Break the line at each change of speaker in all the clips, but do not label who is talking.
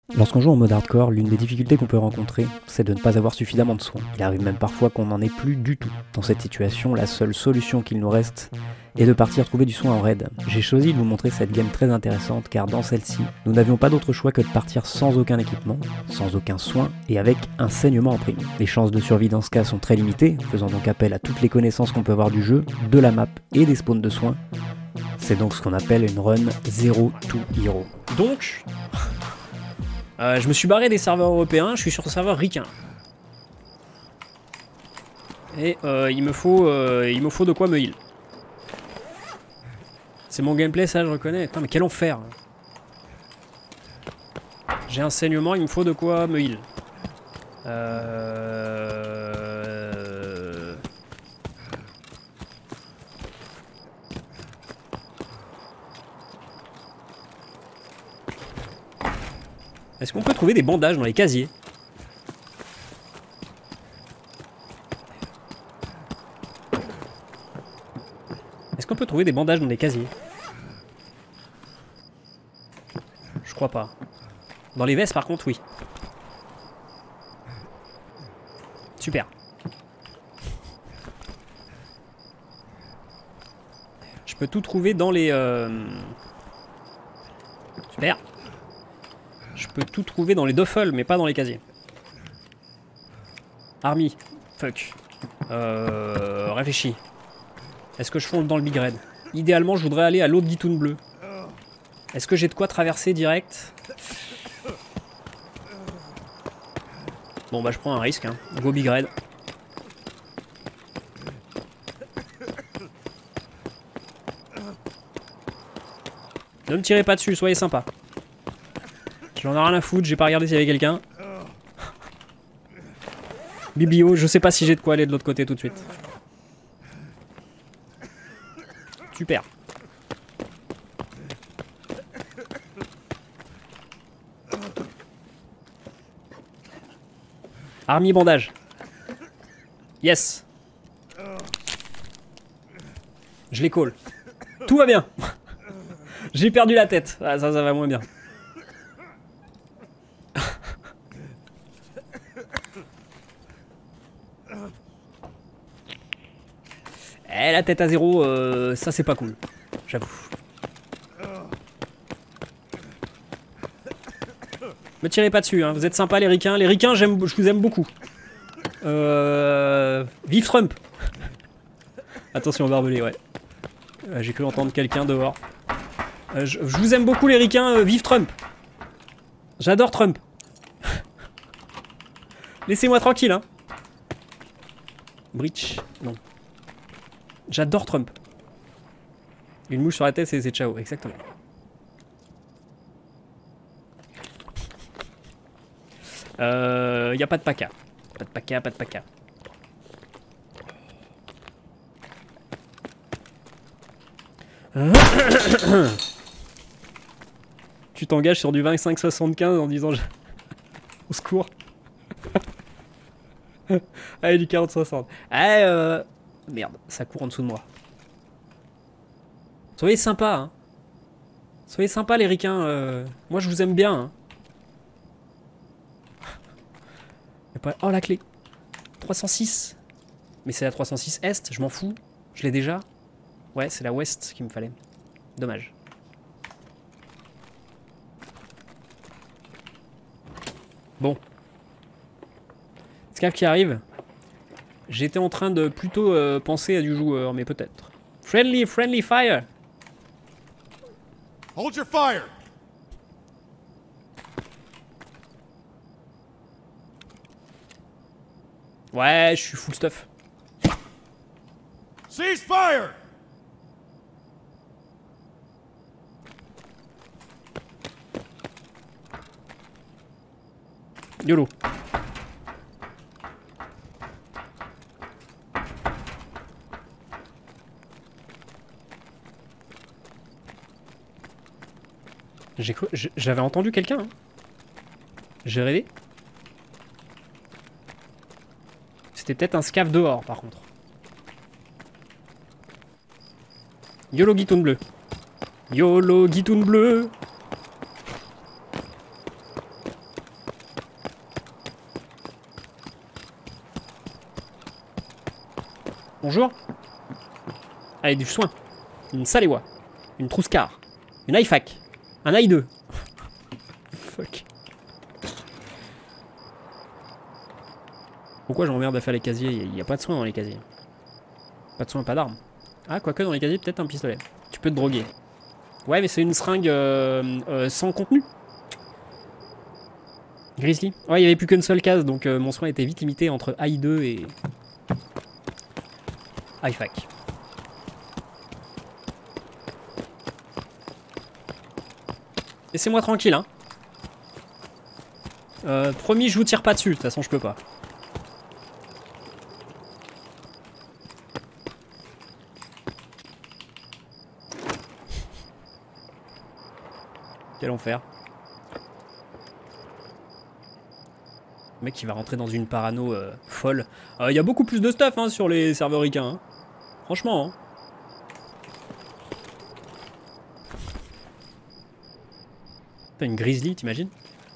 Lorsqu'on joue en mode hardcore, l'une des difficultés qu'on peut rencontrer, c'est de ne pas avoir suffisamment de soins. Il arrive même parfois qu'on n'en ait plus du tout. Dans cette situation, la seule solution qu'il nous reste est de partir trouver du soin en raid. J'ai choisi de vous montrer cette game très intéressante car dans celle-ci, nous n'avions pas d'autre choix que de partir sans aucun équipement, sans aucun soin et avec un saignement en prime. Les chances de survie dans ce cas sont très limitées, faisant donc appel à toutes les connaissances qu'on peut avoir du jeu, de la map et des spawns de soins. C'est donc ce qu'on appelle une run Zero to Hero.
Donc, je me suis barré des serveurs européens, je suis sur le serveur ricain. Et il me faut de quoi me heal. C'est mon gameplay, ça je reconnais. Putain, mais quel enfer. J'ai un saignement, il me faut de quoi me heal. Est-ce qu'on peut trouver des bandages dans les casiers? Est-ce qu'on peut trouver des bandages dans les casiers? Je crois pas. Dans les vestes par contre, oui. Super. Je peux tout trouver dans les... Super. Je peux tout trouver dans les duffels, mais pas dans les casiers. Army. Fuck. Réfléchis. Est-ce que je fonce dans le big red? Idéalement, je voudrais aller à l'autre guitoune bleue. Est-ce que j'ai de quoi traverser direct? Bon, bah je prends un risque, hein. Go big red. Ne me tirez pas dessus, soyez sympa. J'en ai rien à foutre, j'ai pas regardé s'il y avait quelqu'un. Biblio, je sais pas si j'ai de quoi aller de l'autre côté tout de suite. Super. Army bandage. Yes. Je les call. Tout va bien. J'ai perdu la tête. Ah, ça va moins bien. Eh, la tête à zéro, ça c'est pas cool. J'avoue. Me tirez pas dessus, hein. Vous êtes sympas les ricains. Les ricains, je vous aime beaucoup. Vive Trump. Attention, barbelé, ouais. J'ai cru entendre quelqu'un dehors. Je vous aime beaucoup les ricains, vive Trump. J'adore Trump. Laissez-moi tranquille, hein. Breach, non. J'adore Trump. Une mouche sur la tête, c'est ciao, exactement. Y a pas de paca. Pas de paca, pas de paca. Tu t'engages sur du 25-75 en disant au secours. Allez, du 40-60. Allez, merde, ça court en dessous de moi. Soyez sympas, hein. Soyez sympas les ricains. Moi je vous aime bien, hein. Oh la clé. 306. Mais c'est la 306 Est, je m'en fous. Je l'ai déjà. Ouais, c'est la Ouest qu'il me fallait. Dommage. Bon. Scav qui arrive. J'étais en train de plutôt penser à du joueur, mais peut-être. Friendly fire.
Hold your fire.
Ouais, je suis full stuff.
Cease fire.
YOLO. J'avais entendu quelqu'un. Hein. J'ai rêvé. C'était peut-être un scav dehors par contre. YOLO guitoune bleu. YOLO guitoune bleu. Bonjour. Allez, du soin. Une Salewa. Une Trouscar. Une IFAC. Un I2. Fuck. Pourquoi je m'emmerde à faire les casiers? Il n'y a pas de soin dans les casiers. Pas de soin, pas d'armes. Ah, quoique dans les casiers, peut-être un pistolet. Tu peux te droguer. Ouais, mais c'est une seringue sans contenu. Grizzly. Ouais, il n'y avait plus qu'une seule case, donc mon soin était vite limité entre AI2 et IFAC. Laissez-moi tranquille, hein. Promis, je vous tire pas dessus, de toute façon, je peux pas. Quel enfer. Le mec qui va rentrer dans une parano folle. Il y a beaucoup plus de stuff hein, sur les serveurs ricains. Hein. Franchement. Hein. T'as une grizzly, t'imagines?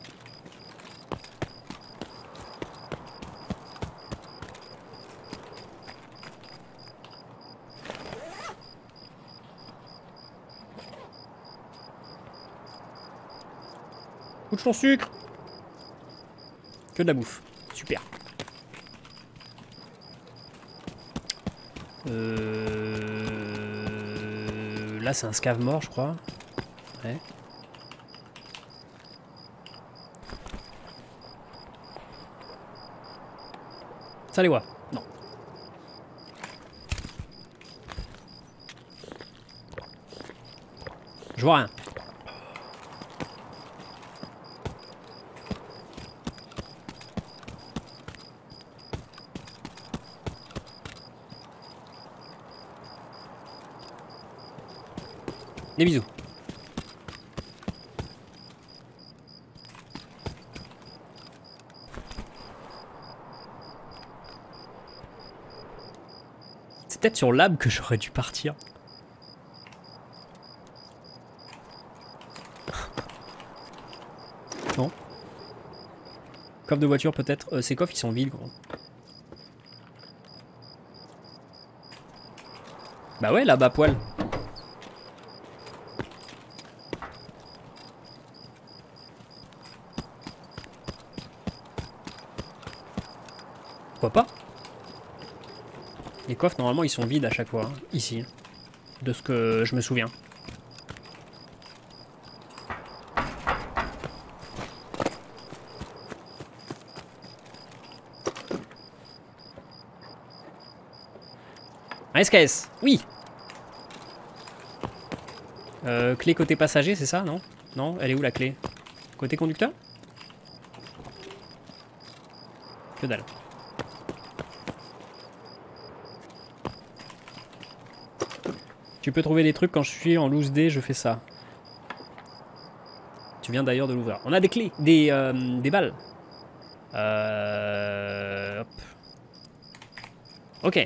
Couche ton sucre. Que de la bouffe. Super. Là c'est un scave mort je crois. Ouais. Ça les voit. Non. Je vois rien. Des bisous. C'est peut-être sur Lab que j'aurais dû partir. Non. Coffre de voiture peut-être. Ces coffres ils sont vides gros. Bah ouais là-bas poil. Pourquoi pas? Les coffres normalement ils sont vides à chaque fois, hein, ici, de ce que je me souviens. Un SKS, oui. Clé côté passager, c'est ça, non? Non, elle est où la clé? Côté conducteur? Que dalle. Tu peux trouver des trucs quand je suis en loose day, je fais ça. Tu viens d'ailleurs de l'ouvrir. On a des clés, des balles. Hop. Ok.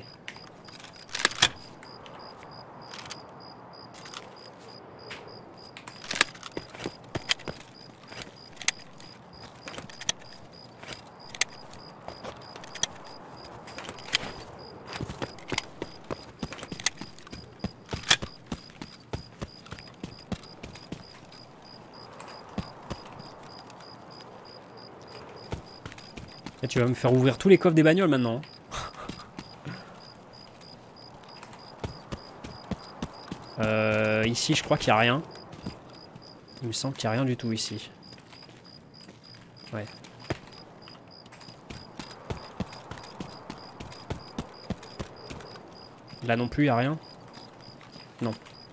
Et tu vas me faire ouvrir tous les coffres des bagnoles maintenant. Ici, je crois qu'il n'y a rien. Il me semble qu'il n'y a rien du tout ici. Ouais. Là non plus, il n'y a rien. Non.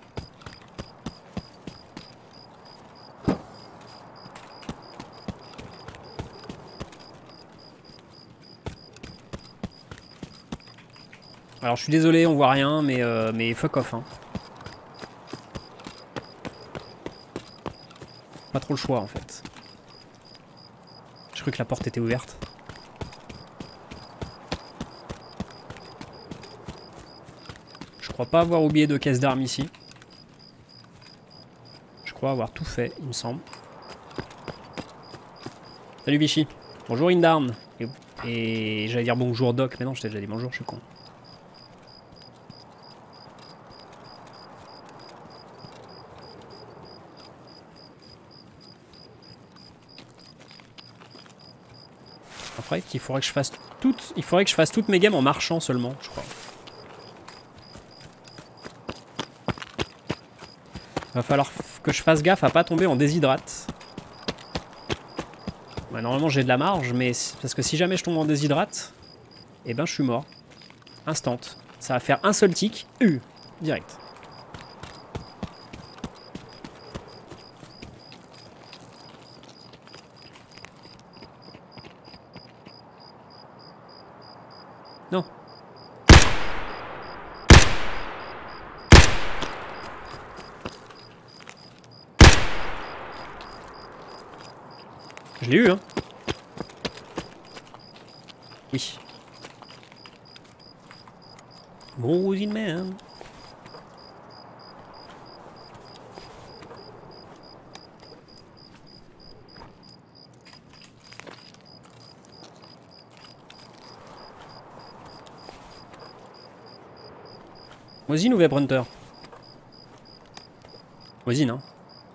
Alors je suis désolé, on voit rien, mais fuck off. Hein. Pas trop le choix en fait. Je crois que la porte était ouverte. Je crois pas avoir oublié de caisse d'armes ici. Je crois avoir tout fait, il me semble. Salut Vichy. Bonjour Indarn. Et j'allais dire bonjour Doc, mais non, je t'ai déjà dit bonjour, je suis con. Après, il faudrait que je fasse toutes mes games en marchant seulement, je crois. Va falloir que je fasse gaffe à pas tomber en déshydrate. Ouais, normalement j'ai de la marge, mais parce que si jamais je tombe en déshydrate, eh ben je suis mort. Instant. Ça va faire un seul tic, direct. Non. Je l'ai eu, hein. Oui. Gros man. Voisine ou Web Hunter? Voisine, hein.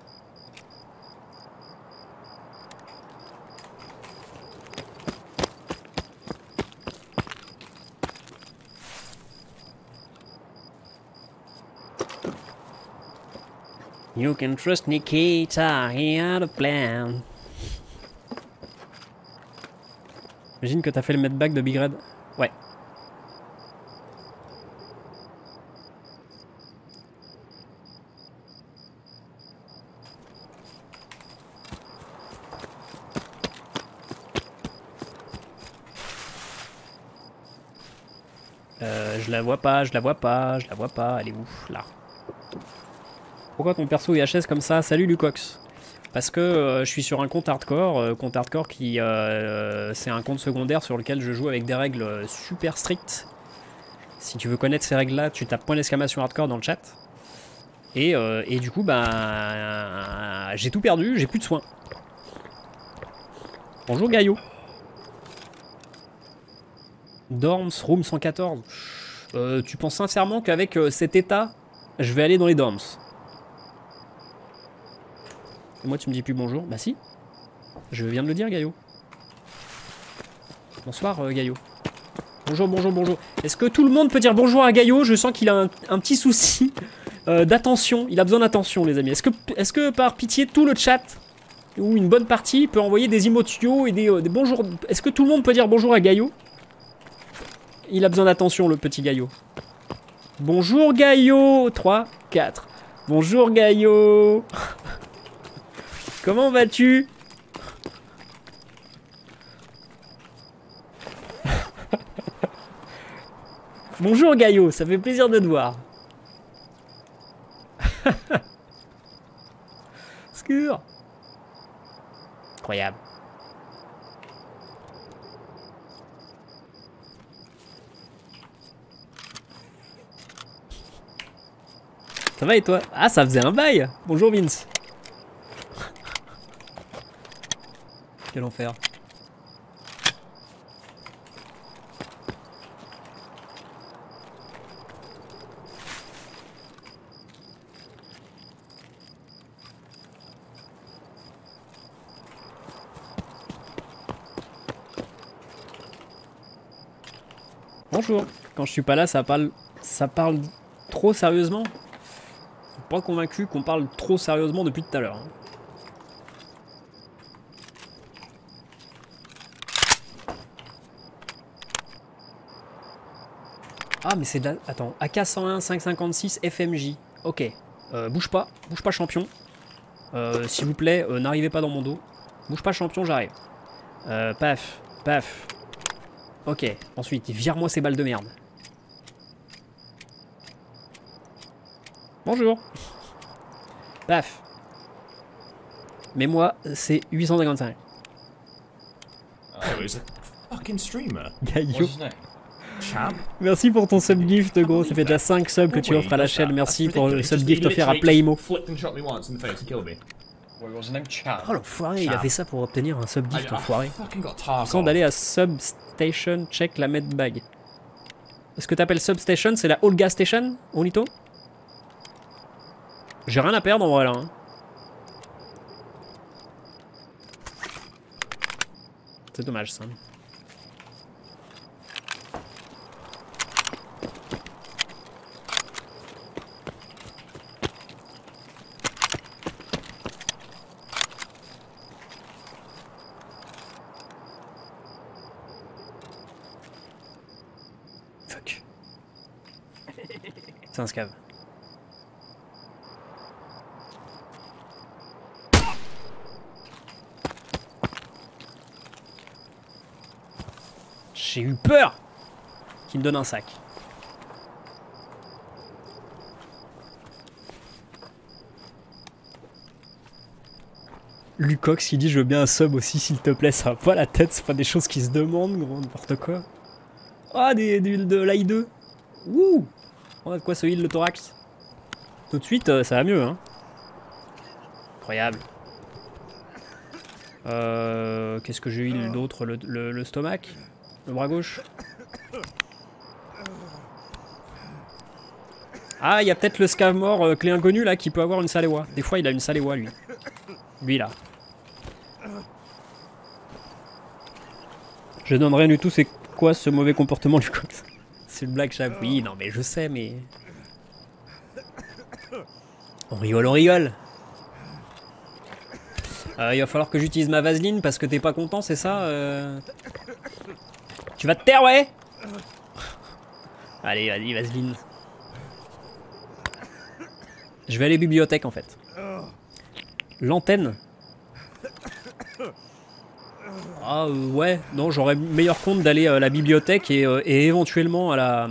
You can trust Nikita, he had a plan. J'imagine que t'as fait le medbag de Big Red. Ouais. Je la vois pas, je la vois pas, je la vois pas, elle est où? Là. Pourquoi ton perso est HS comme ça? Salut Lucox. Parce que je suis sur un compte hardcore qui c'est un compte secondaire sur lequel je joue avec des règles super strictes. Si tu veux connaître ces règles là, tu tapes .hardcore dans le chat. Et du coup bah j'ai tout perdu, j'ai plus de soins. Bonjour Gaillot. Dorms, room 114. Tu penses sincèrement qu'avec cet état, je vais aller dans les dorms? Et moi tu me dis plus bonjour? Bah si. Je viens de le dire Gaillot. Bonsoir Gaillot. Bonjour, bonjour, bonjour. Est-ce que tout le monde peut dire bonjour à Gaillot? Je sens qu'il a un petit souci d'attention. Il a besoin d'attention les amis. Est-ce que par pitié tout le chat, ou une bonne partie, peut envoyer des emotios et des bonjours? Est-ce que tout le monde peut dire bonjour à Gaillot? Il a besoin d'attention, le petit Gaillot. Bonjour Gaillot. 3, 4. Bonjour Gaillot. Comment vas-tu? Bonjour Gaillot, ça fait plaisir de te voir. Scure. Incroyable. Ça va et toi? Ah, ça faisait un bail. Bonjour Vince. Quel enfer. Bonjour. Quand je suis pas là, ça parle trop sérieusement. Je suis pas convaincu qu'on parle trop sérieusement depuis tout à l'heure. Ah mais c'est de la... Attends, AK-101 556 FMJ. Ok. Bouge pas champion. S'il vous plaît, n'arrivez pas dans mon dos. Bouge pas champion, j'arrive. Paf, paf. Ok, ensuite, vire-moi ces balles de merde. Bonjour. Paf. Mais moi, c'est 855. Gaillot. Merci pour ton subgift, gros. Ça fait déjà 5 subs que tu offres à la chaîne. Merci pour le subgift offert à Playmo. Oh l'enfoiré, il a fait ça pour obtenir un subgift, enfoiré. Sans d'aller à Substation, check la medbag. Est-ce que t'appelles Substation, c'est la All Gas Station, Onito? J'ai rien à perdre en vrai là. Hein. C'est dommage ça. C'est un scav. J'ai eu peur qu'il me donne un sac. Lucox qui dit je veux bien un sub aussi s'il te plaît, ça va pas la tête, c'est pas des choses qui se demandent, gros, n'importe quoi. Ah, de l'AI2. Wouh. On a de quoi se heal le thorax. Tout de suite, ça va mieux, hein. Incroyable. Qu'est-ce que j'ai heal d'autre? Le stomac? Le bras gauche? Ah, il y a peut-être le scav mort clé inconnue là qui peut avoir une Salewa. Des fois, il a une Salewa lui. Lui là. Je donne rien du tout, c'est quoi ce mauvais comportement du coq? C'est une blague, chat. Oui, non, mais je sais, mais. On rigole, on rigole. Il va falloir que j'utilise ma vaseline parce que t'es pas content, c'est ça Tu vas te taire, ouais. Allez, vas-y, vaseline. Je vais aller à la bibliothèque en fait. L'antenne. Ah ouais, non, j'aurais meilleur compte d'aller à la bibliothèque et éventuellement à la...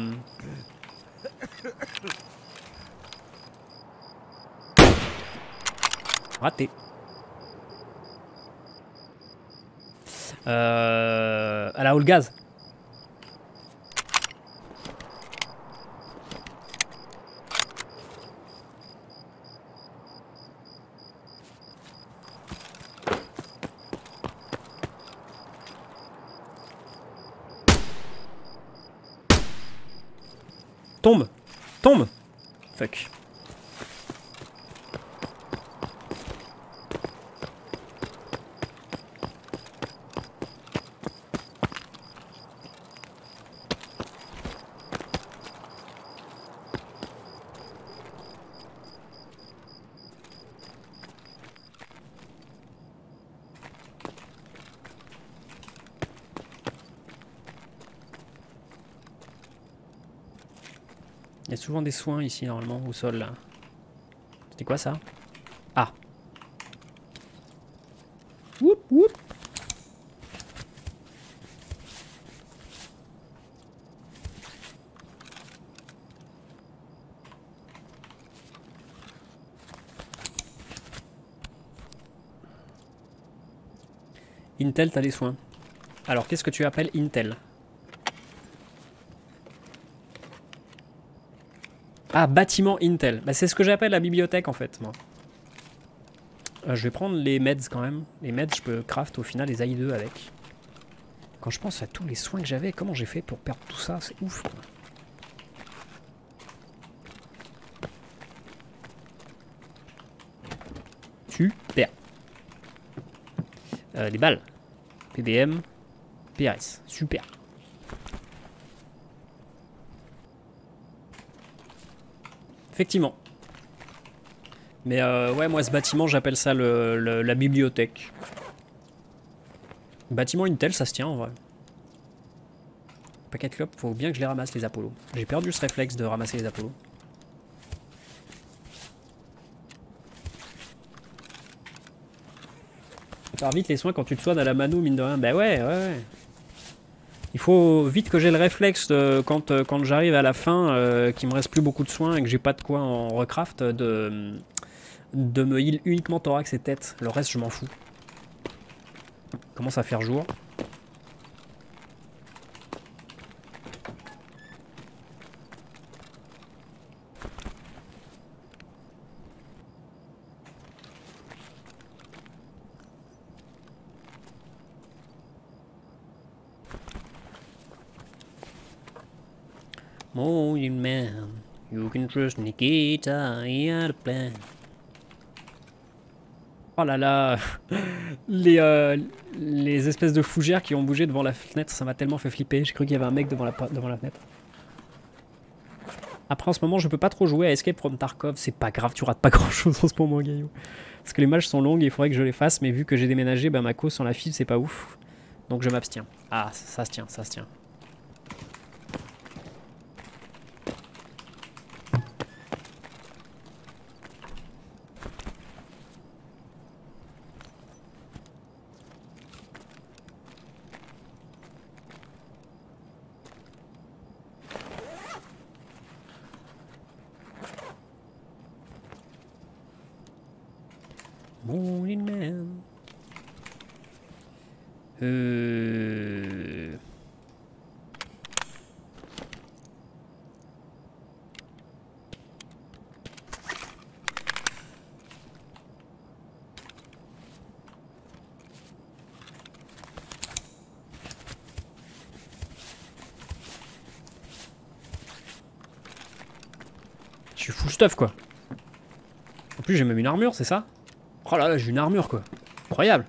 Raté. À la hall gaz. Tombe. Tombe. Fuck. Il y a souvent des soins ici normalement au sol là. C'était quoi ça? Ah. Whoop whoop. Intel, t'as les soins. Alors qu'est-ce que tu appelles Intel? Ah, bâtiment Intel. Bah, c'est ce que j'appelle la bibliothèque en fait, moi. Je vais prendre les meds quand même. Les meds, je peux craft au final les AI2 avec. Quand je pense à tous les soins que j'avais, comment j'ai fait pour perdre tout ça? C'est ouf, quoi. Super. Les balles. PBM. PRS. Super. Effectivement. Mais ouais, moi ce bâtiment, j'appelle ça la bibliothèque. Bâtiment Intel, ça se tient en vrai. Paquet de clopes, faut bien que je les ramasse les Apollo. J'ai perdu ce réflexe de ramasser les Apollo. Ça vite les soins quand tu te soignes à la mano, mine de rien. Bah ouais. Il faut vite que j'ai le réflexe quand j'arrive à la fin, qu'il me reste plus beaucoup de soins et que j'ai pas de quoi en recraft, de me heal uniquement thorax et tête. Le reste, je m'en fous. Commence à faire jour. Morning man, you can trust Nikita, he had a plan. Oh là là, les espèces de fougères qui ont bougé devant la fenêtre, ça m'a tellement fait flipper. J'ai cru qu'il y avait un mec devant la fenêtre. Après en ce moment je peux pas trop jouer à Escape from Tarkov, c'est pas grave, tu rates pas grand chose en ce moment Gaillot. Parce que les matchs sont longues et il faudrait que je les fasse, mais vu que j'ai déménagé, bah ma cause sans la file c'est pas ouf. Donc je m'abstiens. Ah ça se tient, ça se tient. Je suis full stuff quoi. En plus j'ai même une armure, c'est ça? Oh là là, j'ai une armure quoi. Incroyable.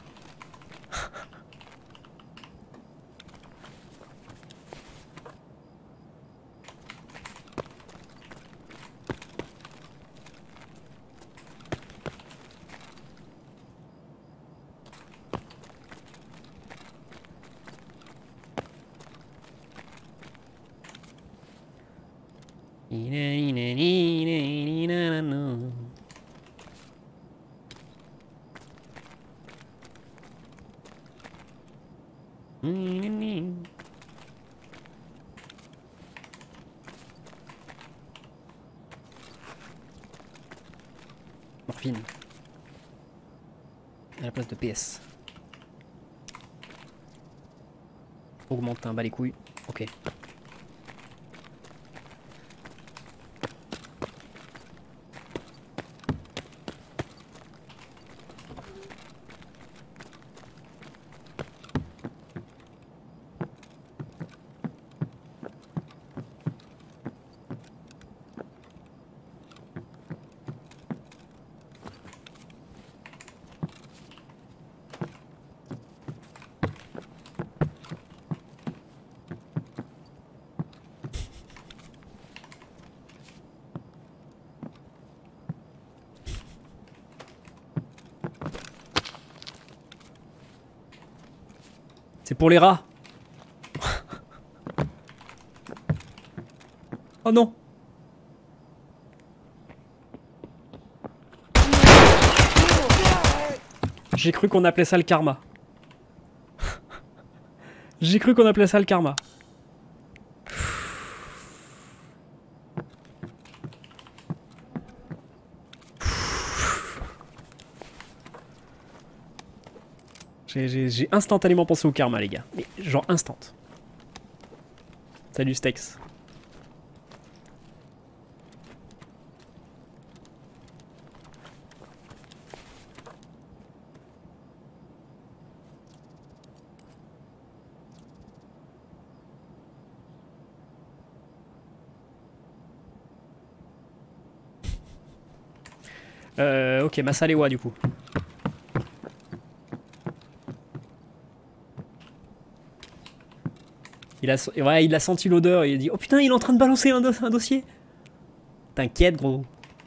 Morphine. À la place de PS. Augmente un bas les couilles. Ok. C'est pour les rats. Oh non. J'ai cru qu'on appelait ça le karma. J'ai cru qu'on appelait ça le karma. J'ai instantanément pensé au karma, les gars. Mais genre instant. Salut Stex. Ok, Masalewa du coup. Il a senti l'odeur et il a dit oh putain, il est en train de balancer un dossier. T'inquiète gros.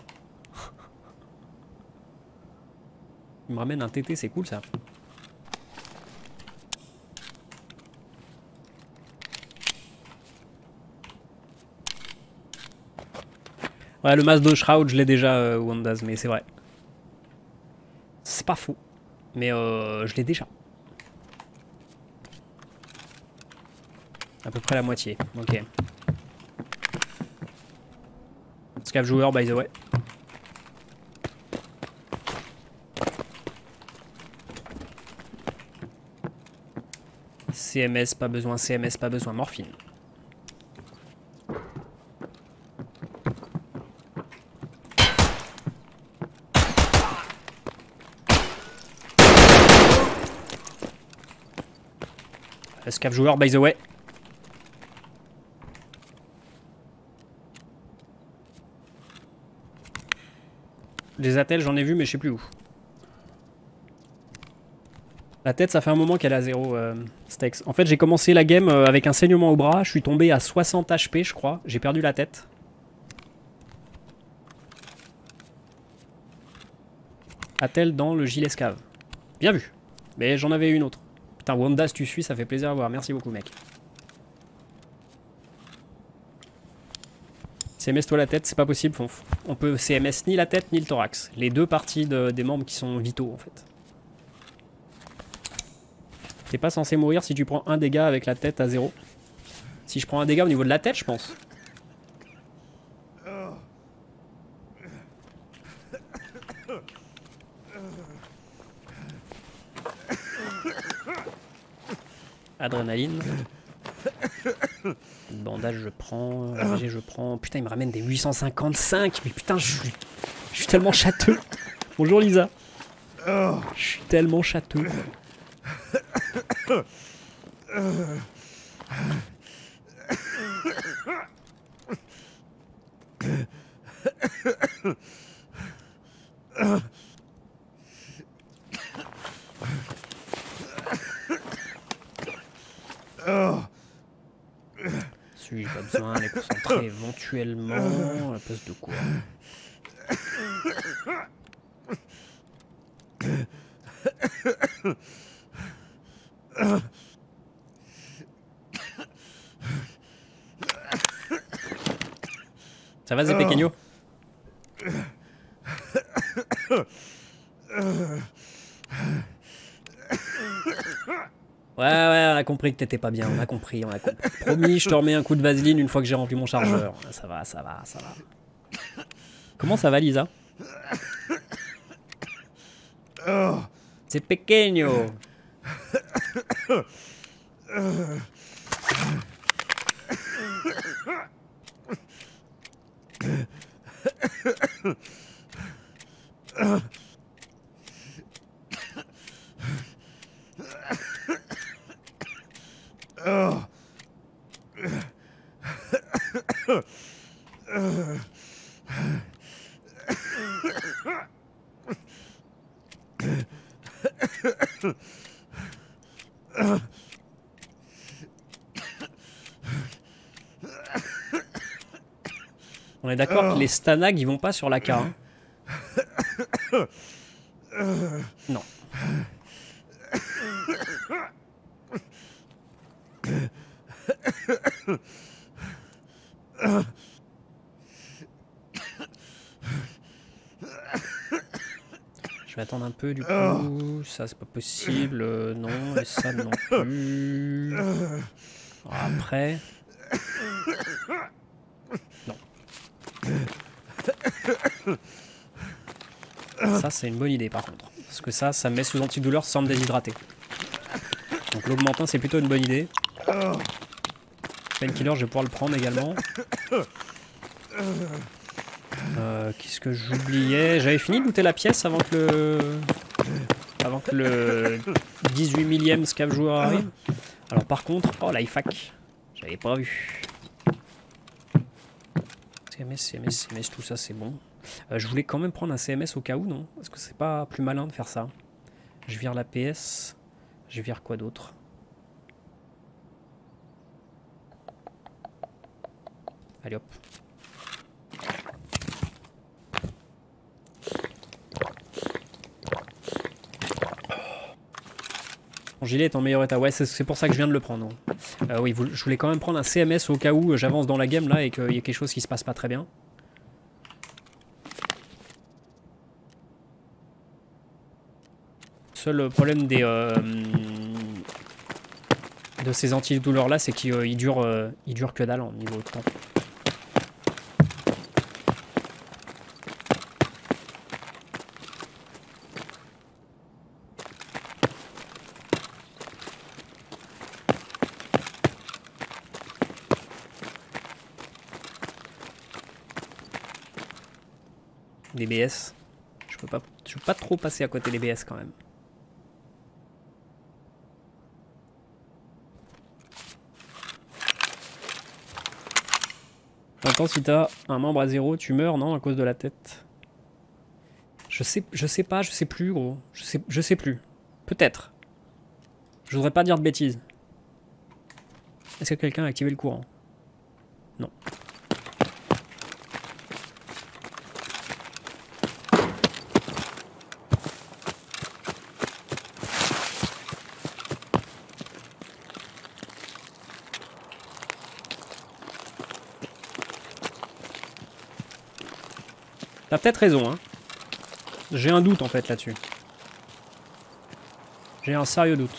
Il me ramène un TT, c'est cool ça. Ouais, le masque de Shroud, je l'ai déjà, Wondaz, mais c'est vrai. C'est pas faux. Mais je l'ai déjà. À peu près la moitié. Ok. Scav joueur, by the way. CMS, pas besoin. CMS, pas besoin. Morphine. Scav joueur, by the way. Les attelles, j'en ai vu, mais je sais plus où. La tête, ça fait un moment qu'elle est à 0 Stex. En fait, j'ai commencé la game avec un saignement au bras. Je suis tombé à 60 HP, je crois. J'ai perdu la tête. Attelle dans le gilet Scav. Bien vu. Mais j'en avais une autre. Putain, Wanda, si tu suis, ça fait plaisir à voir. Merci beaucoup, mec. CMS-toi la tête, c'est pas possible. On peut CMS ni la tête ni le thorax. Les deux parties des membres qui sont vitaux, en fait. T'es pas censé mourir si tu prends un dégât avec la tête à 0. Si je prends un dégât au niveau de la tête, je pense. Adrénaline. Bandage, je prends. AVG, je prends. Putain, il me ramène des 855. Mais putain, je suis tellement châteux. Bonjour Lisa. Je suis tellement châteux. Si j'ai pas besoin, les concentrer éventuellement. À la place de quoi? Ça va, c'est Pequeño? Ouais, on a compris que t'étais pas bien, on a compris. Promis, je te remets un coup de vaseline une fois que j'ai rempli mon chargeur. Ça va. Comment ça va, Lisa? C'est Pequeño. On est d'accord que les Stanag ils vont pas sur la K. Hein. Non. Je vais attendre un peu du coup. Ça c'est pas possible. Non, et ça non plus. Après. Non. Ça c'est une bonne idée par contre. Parce que ça me met sous antidouleur sans me déshydrater. Donc l'augmentin c'est plutôt une bonne idée. Painkiller je vais pouvoir le prendre également. Qu'est-ce que j'oubliais? J'avais fini de looter la pièce avant que le 18 millième scav joueur arrive. Alors par contre, oh l'IFAC, j'avais pas vu. CMS, tout ça c'est bon. Je voulais quand même prendre un CMS au cas où, non? Est-ce que c'est pas plus malin de faire ça? Je vire la PS. Je vire quoi d'autre? Allez hop. Mon gilet est en meilleur état. Ouais, c'est pour ça que je viens de le prendre. Oui, je voulais quand même prendre un CMS au cas où j'avance dans la game là et qu'il y ait quelque chose qui se passe pas très bien. Seul problème de ces antidouleurs là, c'est qu'ils durent que dalle en niveau de temps. Les BS, je peux pas trop passer à côté des BS quand même. Attends, si t'as un membre à 0, tu meurs, non, à cause de la tête? Je sais pas, je sais plus, gros. Je sais plus. Peut-être. Je voudrais pas dire de bêtises. Est-ce que quelqu'un a activé le courant? Non. T'as peut-être raison, hein. J'ai un doute en fait là-dessus. J'ai un sérieux doute.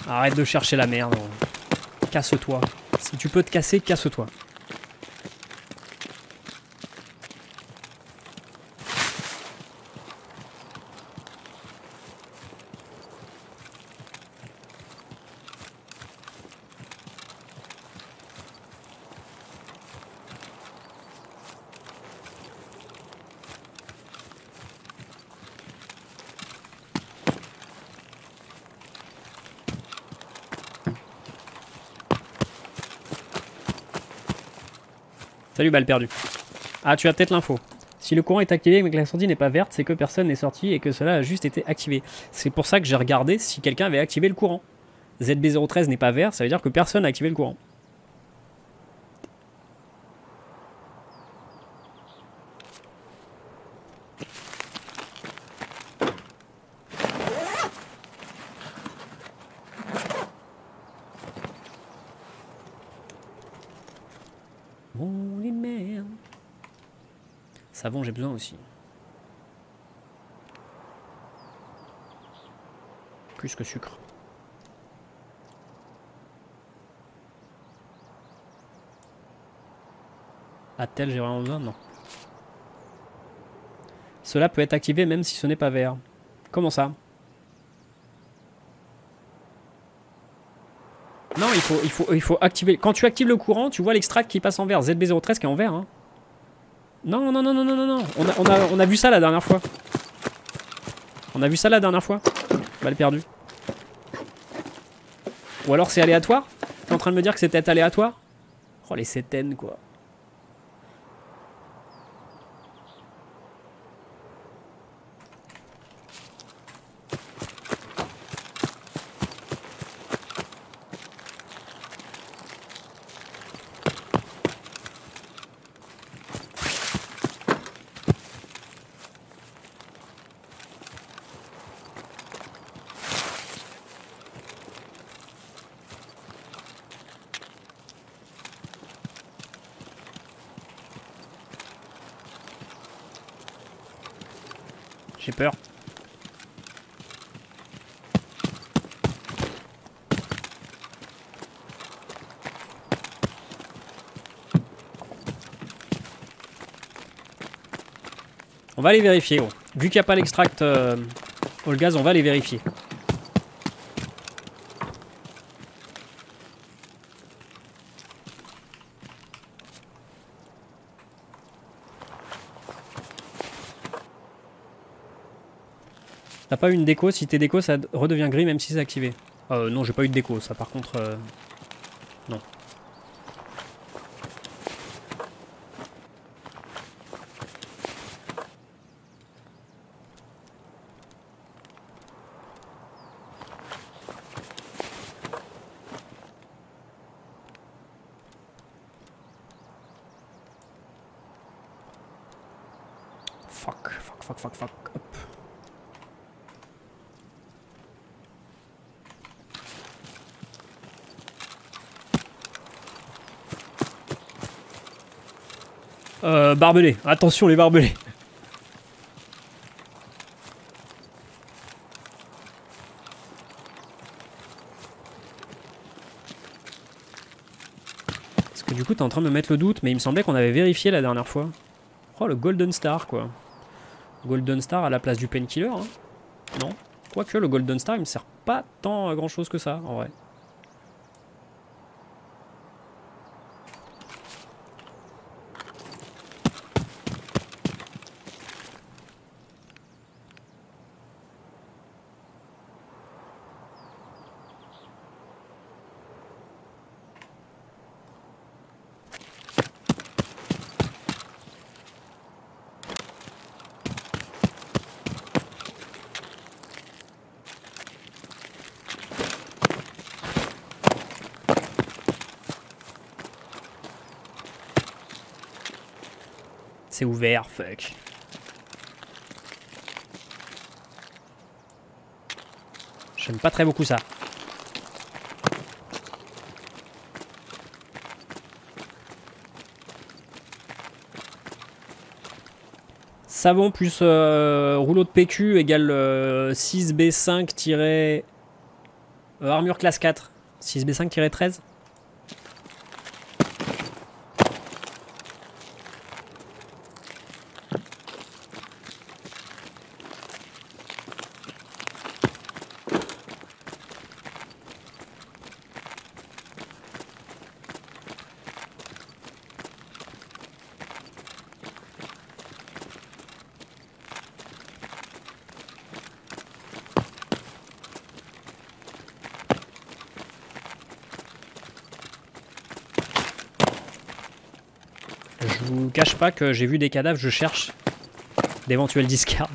Arrête de chercher la merde. Casse-toi. Si tu peux te casser, casse-toi. Salut, balle perdue. Ah, tu as peut-être l'info. Si le courant est activé mais que la sortie n'est pas verte, c'est que personne n'est sorti et que cela a juste été activé. C'est pour ça que j'ai regardé si quelqu'un avait activé le courant. ZB013 n'est pas vert, ça veut dire que personne n'a activé le courant. Oh les merdes. Savon, j'ai besoin aussi. Plus que sucre. A-t-elle, j'ai vraiment besoin? Non. Cela peut être activé même si ce n'est pas vert. Comment ça? Non, il faut activer. Quand tu actives le courant, tu vois l'extract qui passe en vert. ZB013 qui est en vert. Hein. Non, non, non, non, non, non, non. On a vu ça la dernière fois. On a vu ça la dernière fois. Balle perdue. Ou alors c'est aléatoire? T'es en train de me dire que c'est peut-être aléatoire? Oh, les cétaines, quoi. J'ai peur. On va aller vérifier. Gros. Vu qu'il n'y a pas l'extract au gaz, on va les vérifier. T'as pas eu une déco? Si t'es déco, ça redevient gris même si c'est activé. Non, j'ai pas eu de déco, ça par contre... non. Fuck, fuck, fuck, fuck, fuck. Hop. Barbelés. Attention les barbelés. Parce que du coup t'es en train de me mettre le doute, mais il me semblait qu'on avait vérifié la dernière fois. Oh le Golden Star quoi. Golden Star à la place du Painkiller. Hein. Non. Quoique le Golden Star il me sert pas tant à grand chose que ça en vrai. C'est ouvert, fuck. J'aime pas très beaucoup ça. Savon plus rouleau de PQ égale 6B5 Armure classe 4. 6B5-13. Je vous cache pas que j'ai vu des cadavres, je cherche d'éventuels discards.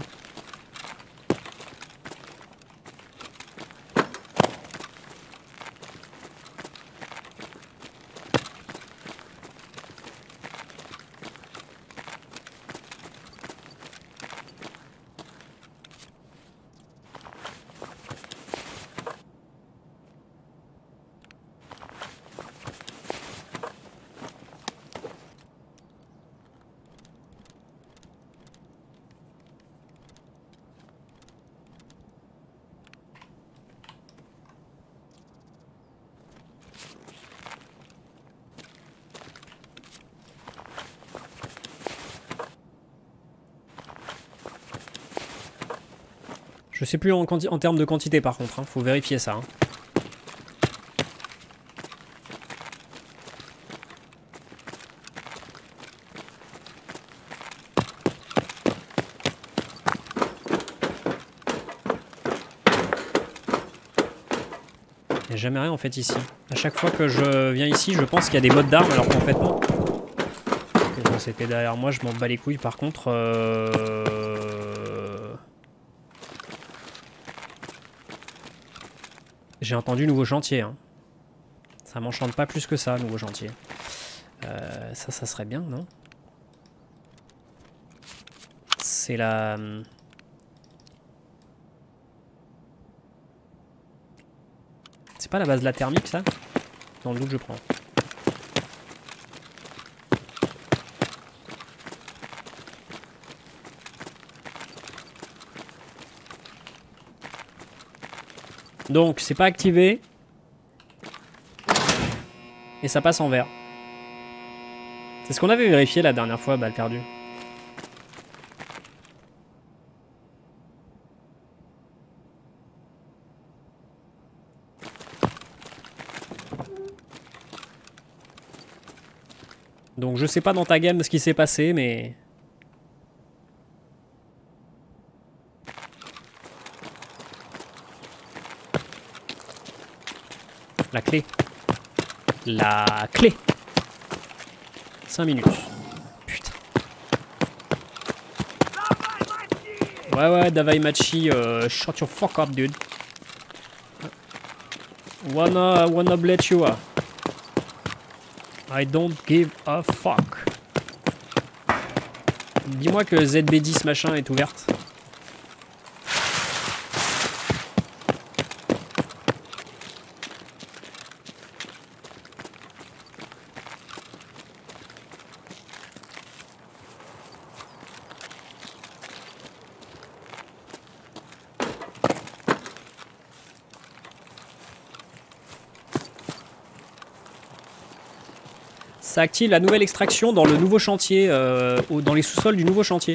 Je sais plus en termes de quantité par contre, hein. Faut vérifier ça. Hein. Il n'y a jamais rien en fait ici. À chaque fois que je viens ici, je pense qu'il y a des modes d'armes alors qu'en fait non. Ok, bon, c'était derrière moi, je m'en bats les couilles par contre. J'ai entendu nouveau chantier. Hein. Ça m'enchante pas plus que ça, nouveau chantier. Ça serait bien, non? C'est la... C'est pas la base de la thermique, ça? Dans le doute, je prends. Donc, c'est pas activé. Et ça passe en vert. C'est ce qu'on avait vérifié la dernière fois, balle perdue. Donc, je sais pas dans ta game ce qui s'est passé, mais... La clé. La clé. 5 minutes. Putain. Ouais, Davai-Machi, shut your fuck up, dude. Wanna bless you. I don't give a fuck. Dis-moi que ZB10 machin est ouverte. Ça active la nouvelle extraction dans le nouveau chantier, dans les sous-sols du nouveau chantier.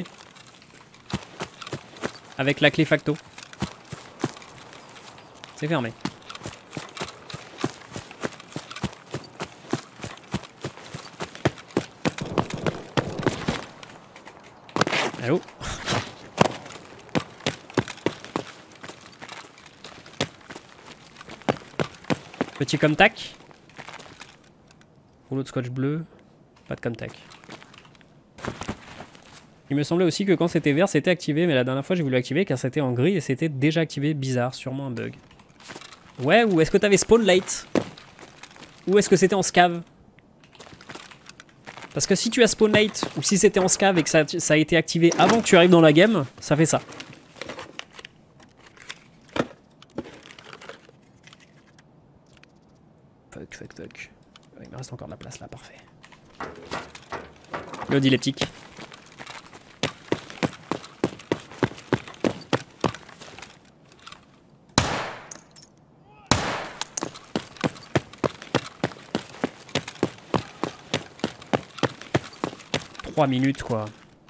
Avec la clé facto. C'est fermé. Allô? Petit comme tac. Rouleau de scotch bleu, pas de contact. Il me semblait aussi que quand c'était vert, c'était activé, mais la dernière fois j'ai voulu activer car c'était en gris et c'était déjà activé. Bizarre, sûrement un bug. Ouais, ou est-ce que t'avais spawn late? Ou est-ce que c'était en scav? Parce que si tu as spawn late, ou si c'était en scav et que ça a été activé avant que tu arrives dans la game, ça fait ça. Fuck. Il me reste encore de la place là, parfait. Le dileptique. 3 minutes quoi.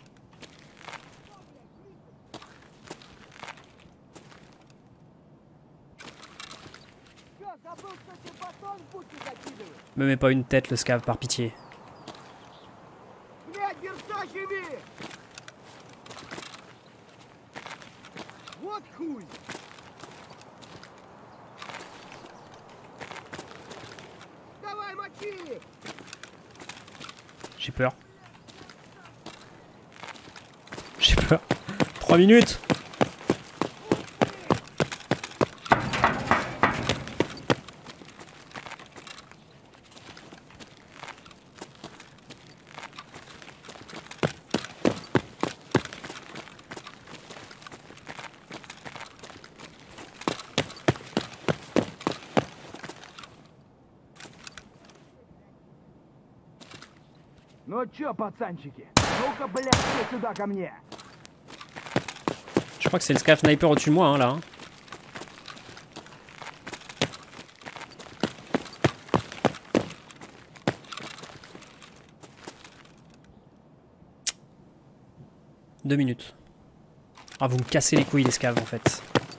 Me mets pas une tête le scav par pitié. J'ai peur. J'ai peur. 3 minutes.
Ну чё, пацанчики? Ну-ка, блядь, все сюда ко мне.
Je crois que c'est le scav sniper au-dessus de moi, hein, là. Hein. Deux minutes. Ah, vous me cassez les couilles, les scavs, en fait.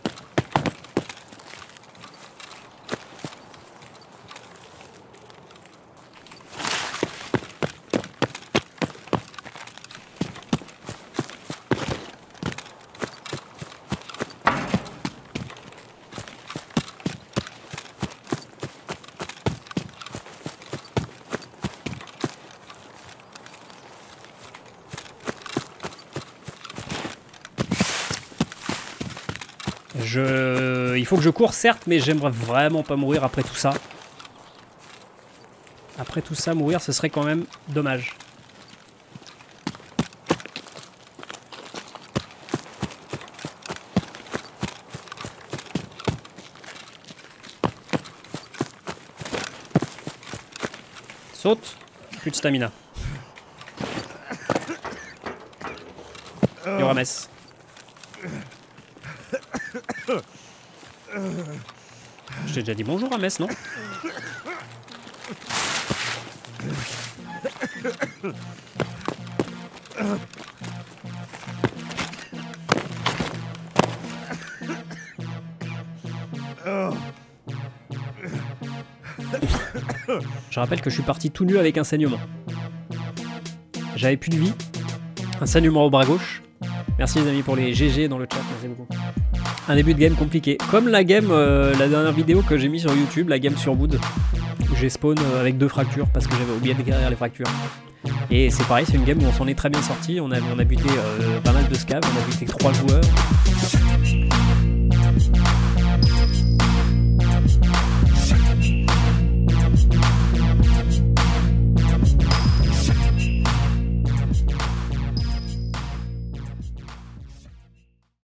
Il faut que je cours, certes, mais j'aimerais vraiment pas mourir après tout ça. Après tout ça, mourir, ce serait quand même dommage. Saute. Plus de stamina. Yorames. Je t'ai déjà dit bonjour à Metz, non? Je rappelle que je suis parti tout nu avec un saignement. J'avais plus de vie. Un saignement au bras gauche. Merci les amis pour les GG dans le chat, merci beaucoup. Un début de game compliqué. Comme la game, la dernière vidéo que j'ai mis sur YouTube, la game sur Wood, où j'ai spawn avec 2 fractures parce que j'avais oublié de guérir les fractures. Et c'est pareil, c'est une game où on s'en est très bien sorti. On a buté pas mal de scavs, on a buté 3 joueurs.